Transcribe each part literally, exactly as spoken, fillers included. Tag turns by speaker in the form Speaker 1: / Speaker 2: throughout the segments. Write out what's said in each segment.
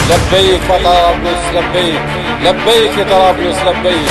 Speaker 1: لبيك يا طرابلس لبيك، لبيك يا طرابلس لبيك.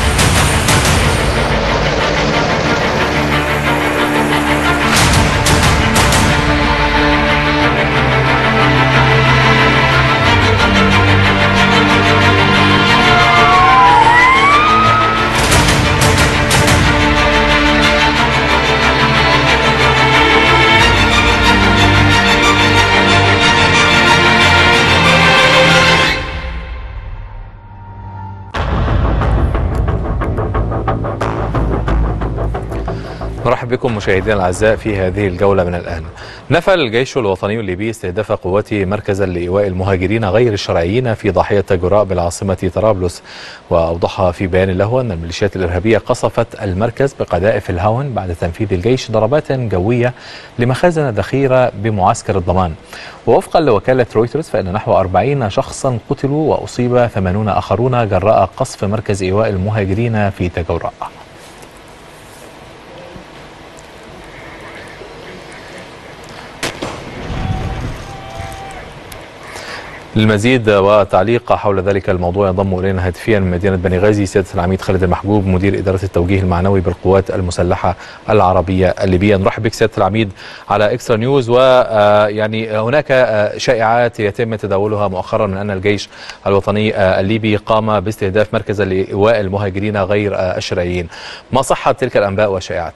Speaker 2: نرحب بكم مشاهدينا الاعزاء في هذه الجوله من الان. نفى الجيش الوطني الليبي استهداف قواته مركزا لايواء المهاجرين غير الشرعيين في ضاحيه جراء بالعاصمه طرابلس، واوضح في بيان له ان الميليشيات الارهابيه قصفت المركز بقذائف الهاون بعد تنفيذ الجيش ضربات جويه لمخازن ذخيره بمعسكر الضمان. ووفقا لوكاله رويترز فان نحو أربعين شخصا قتلوا واصيب ثمانين اخرون جراء قصف مركز ايواء المهاجرين في تجراء. للمزيد وتعليق حول ذلك الموضوع ينضم الينا هاتفيا من مدينه بني غازي سياده العميد خالد المحجوب مدير اداره التوجيه المعنوي بالقوات المسلحه العربيه الليبيه. نرحب بك سياده العميد على اكسترا نيوز. ويعني هناك شائعات يتم تداولها مؤخرا من ان الجيش الوطني الليبي قام باستهداف مركزا لايواء المهاجرين غير الشرعيين، ما صحه تلك الانباء والشائعات؟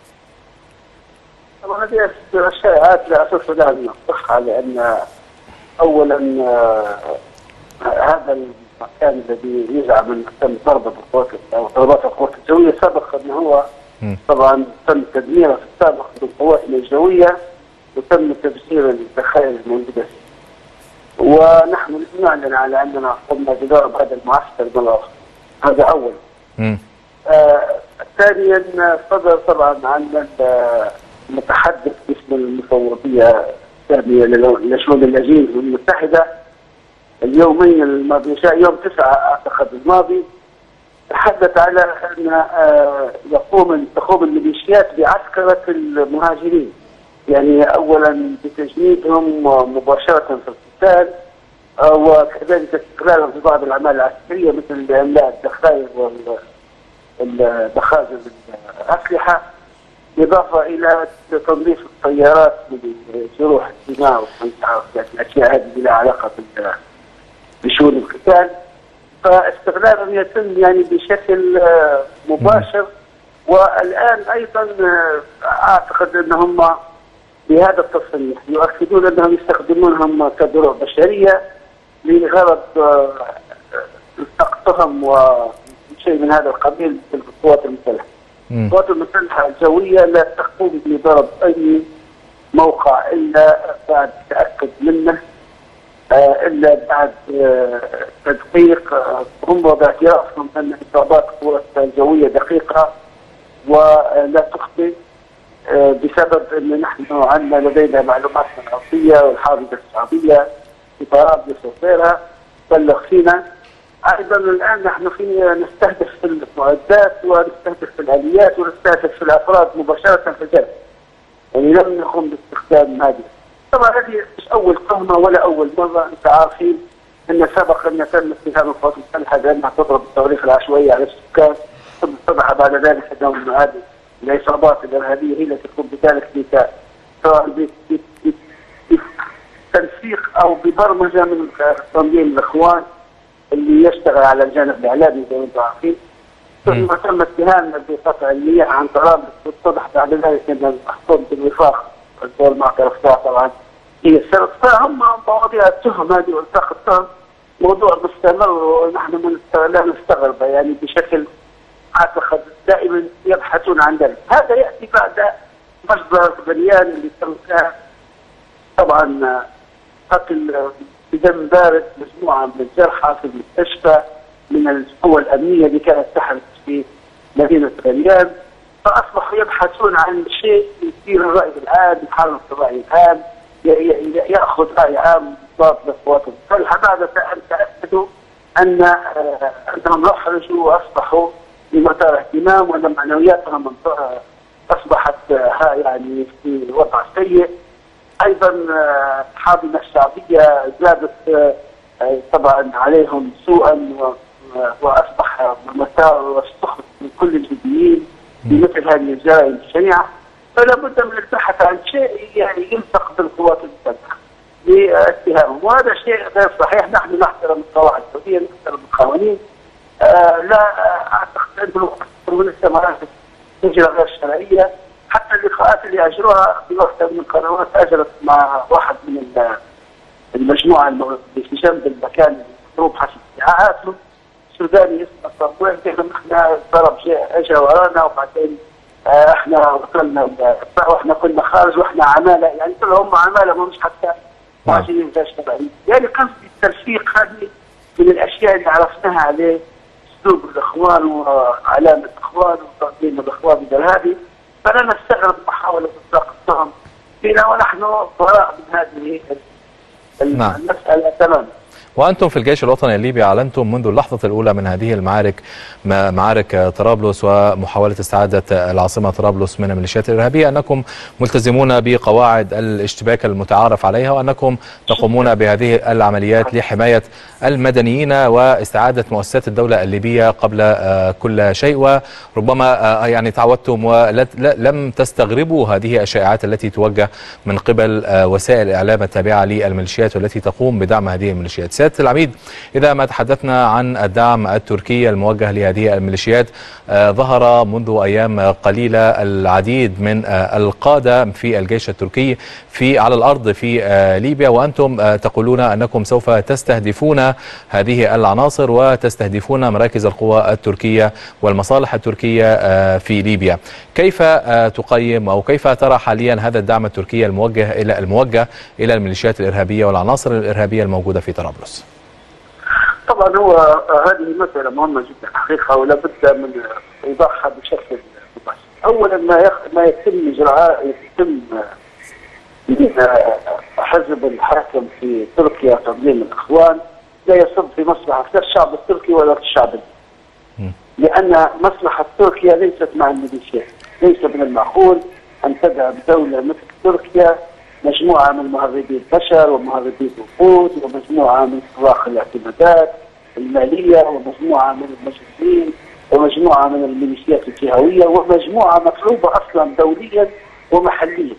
Speaker 3: طبعا هذه الشائعات لا اساس لها من الصحه، لان اولا آه هذا المكان الذي يزعم انه تم ضربه بالقوات او ضربات القوات الجويه سبق انه هو طبعا تم تدميره في السابق بالقواتنا الجويه وتم تبشير الذخائر الموجوده فيه. ونحن نعلن على اننا قمنا بضرب هذا المعسكر بالاخر. هذا اولا. آه ثانيا صدر طبعا عن المتحدث باسم المفوضيه الثانية لشؤون اللاجئين المتحدة اليومين الماضي يوم تسعة اعتقد الماضي تحدث على ان يقوم تقوم الميليشيات بعسكرة المهاجرين، يعني اولا بتجنيدهم مباشرة في القتال وكذلك استغلالهم في بعض الاعمال العسكرية مثل املاء الذخائر والمخازن الاسلحة، إضافة إلى تنظيف الطيارات من جروح الدماء والأشياء هذه لها علاقة بشؤون القتال، فاستغلالهم يتم يعني بشكل مباشر. والآن أيضا أعتقد أنهم بهذا التصريح يؤكدون أنهم يستخدمونهم كدروع بشرية لغرض التقطهم وشيء من هذا القبيل في القوات المسلحة. القوات المسلحة الجوية لا تقوم بضرب أي موقع إلا بعد تأكد منه، إلا بعد تدقيق هم باعترافهم أن إصابات القوات الجوية دقيقة ولا تخطئ، بسبب أن نحن عندنا لدينا معلومات الأرضية والحافظة الشعبية في طرابلس وغيرها بلغ فينا. ايضا الان نحن في نستهدف في المعدات ونستهدف في الاليات ونستهدف في الافراد مباشره في الجبهه. يعني لم نقم باستخدام هذه. طبعا هذه مش اول قمه ولا اول مره، انت عارفين ان سبق ان تم اتهام القوات المسلحه بانها تضرب الصواريخ العشوائيه على السكان، ثم اتضح بعد ذلك انهم هذه العصابات الارهابيه هي التي تقوم بذلك سواء بتنسيق او ببرمجه من تنظيم الاخوان اللي يشتغل على الجانب الاعلامي زي ما انتم عارفين. ثم تم اتهامنا بقطع المياه عن طرابلس، واتضح بعد ذلك ان محكوم بالوفاق الدول ما اعترفتها طبعا هي السبب. فهم مواضيع التهم هذه والتقاء التهم موضوع مستمر ونحن لا نستغرب يعني بشكل اعتقد دائما يبحثون عن ذلك. هذا ياتي بعد مجزرة بنيان اللي تم فيها طبعا قتل بدم بارد مجموعه من الجرحى في المستشفى من القوى الامنيه اللي كانت تحرس في مدينه غليان، فاصبحوا يبحثون عن شيء يثير الراي العام، يحرك الراي العام، ياخذ راي عام ضاد للقوات المسلحه بعد ان تاكدوا ان انهم احرجوا واصبحوا بمسار اهتمام وان معنوياتهم اصبحت يعني في وضع سيء. ايضا الحاضنه الشعبيه زادت طبعا عليهم سوءا واصبح مسار واستخدم من كل الليبيين بمثل هذه الجرائم الشنيعه، فلا بد من البحث عن شيء يعني يلصق بالقوات المسلحه لاتهامهم، وهذا شيء غير صحيح. نحن نحترم القواعد الدوليه، نحترم القوانين. آه لا اعتقد انه من الثمرات تجرى غير شرعيه، حتى اللقاءات اللي اجروها في واحده من القنوات اجرت مع واحد من المجموعه في جنب المكان المضروب حسب ادعاءاتهم، سوداني اسمه صابوين، كيف احنا ضرب اجى ورانا وبعدين اه احنا وصلنا واحنا كنا خارج واحنا عماله، يعني طلعوا هم عماله مش حتى معجنين ذا شرعي. يعني قصدي التلفيق هذه من الاشياء اللي عرفناها عليه اسلوب الاخوان وعلامه الاخوان وتقديم الاخوان بالارهابي، فلا نستغرب محاوله اطلاق التهم فينا ونحن براء من هذه المساله تماما.
Speaker 2: وأنتم في الجيش الوطني الليبي أعلنتم منذ اللحظة الأولى من هذه المعارك معارك طرابلس ومحاولة استعادة العاصمة طرابلس من الميليشيات الإرهابية أنكم ملتزمون بقواعد الاشتباك المتعارف عليها، وأنكم تقومون بهذه العمليات لحماية المدنيين واستعادة مؤسسات الدولة الليبية قبل كل شيء. وربما يعني تعودتم ولم تستغربوا هذه الشائعات التي توجه من قبل وسائل الإعلام التابعة للميليشيات والتي تقوم بدعم هذه الميليشيات. سيادة العميد، إذا ما تحدثنا عن الدعم التركي الموجه لهذه الميليشيات، آه ظهر منذ أيام قليلة العديد من آه القادة في الجيش التركي في على الأرض في آه ليبيا، وأنتم آه تقولون أنكم سوف تستهدفون هذه العناصر وتستهدفون مراكز القوى التركية والمصالح التركية آه في ليبيا. كيف آه تقيم أو كيف ترى حاليا هذا الدعم التركي الموجه إلى الموجه إلى الميليشيات الإرهابية والعناصر الإرهابية الموجودة في طرابلس؟
Speaker 3: طبعا هو هذه مسألة مهمة جدا حقيقة، ولا بد من إيضاحها بشكل مباشر. أولا ما ما يتم إجراء يتم حزب الحاكم في تركيا تضليل الإخوان لا يصب في مصلحة لا الشعب التركي ولا الشعب الليبي، لأن مصلحة تركيا ليست مع الميليشيات. ليس من المعقول أن تدعم دولة مثل تركيا مجموعة من مهربي البشر ومهربي الوقود ومجموعة من سراق الاعتمادات المالية ومجموعة من المجرمين ومجموعة من الميليشيات الجهوية ومجموعة مطلوبة أصلا دوليا ومحليا.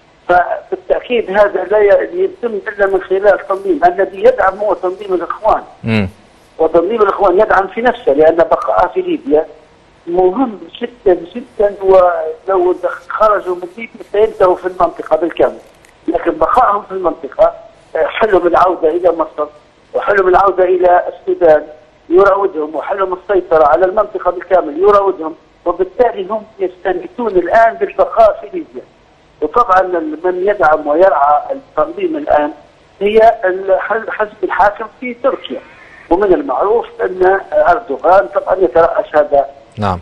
Speaker 3: فبالتأكيد هذا لا يتم إلا من خلال تنظيم. الذي يدعم هو تنظيم الإخوان، وتنظيم الإخوان يدعم في نفسه، لأن بقاء في ليبيا مهم جدا جدا، ولو خرجوا من ليبيا سينتهوا في المنطقة بالكامل. لكن بقائهم في المنطقة حلم العودة إلى مصر وحلم العودة إلى السودان يراودهم، وحلم السيطرة على المنطقة بالكامل يراودهم، وبالتالي هم يستنبتون الآن بالبقاء في ليبيا. وطبعا من يدعم ويرعى التنظيم الآن هي الحزب الحاكم في تركيا، ومن المعروف أن أردوغان طبعا يترأس هذا
Speaker 2: نعم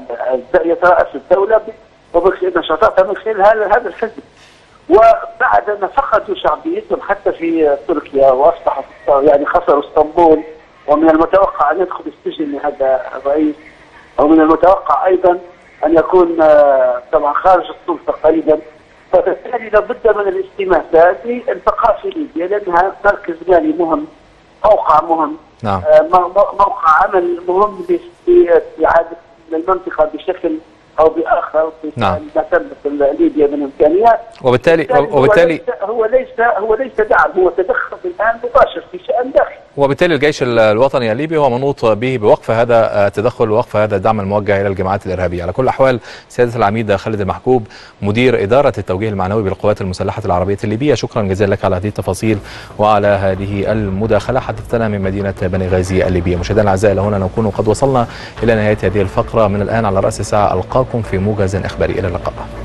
Speaker 3: يترأس الدولة وبنشاطاتها من خلال هذا الحزب. وبعد ما فقدوا شعبيتهم حتى في تركيا واصبحوا يعني خسروا اسطنبول، ومن المتوقع ان يدخل السجن هذا الرئيس، ومن المتوقع ايضا ان يكون طبعا خارج السلطه قريبا، فبالتالي لابد من الاستماتة للبقاء في ليبيا، لانها مركز مالي مهم، موقع مهم،
Speaker 2: نعم.
Speaker 3: موقع عمل مهم لاعاده المنطقه بشكل او باخر في
Speaker 2: نعم.
Speaker 3: ما تملك ليبيا من امكانيات.
Speaker 2: وبالتالي وبالتالي
Speaker 3: هو ليس هو ليس دعم، هو تدخل الان مباشر في شان داخلي.
Speaker 2: وبالتالي الجيش الوطني الليبي هو منوط به بوقف هذا التدخل ووقف هذا الدعم الموجه الى الجماعات الارهابيه. على كل الاحوال سياده العميد خالد المحجوب مدير اداره التوجيه المعنوي بالقوات المسلحه العربيه الليبيه، شكرا جزيلا لك على هذه التفاصيل وعلى هذه المداخله. حدثتنا من مدينه بني غازي الليبيه. مشاهدينا الاعزاء، لهنا نكون قد وصلنا الى نهايه هذه الفقره. من الان على راس الساعه القاكم في موجز اخباري. الى اللقاء.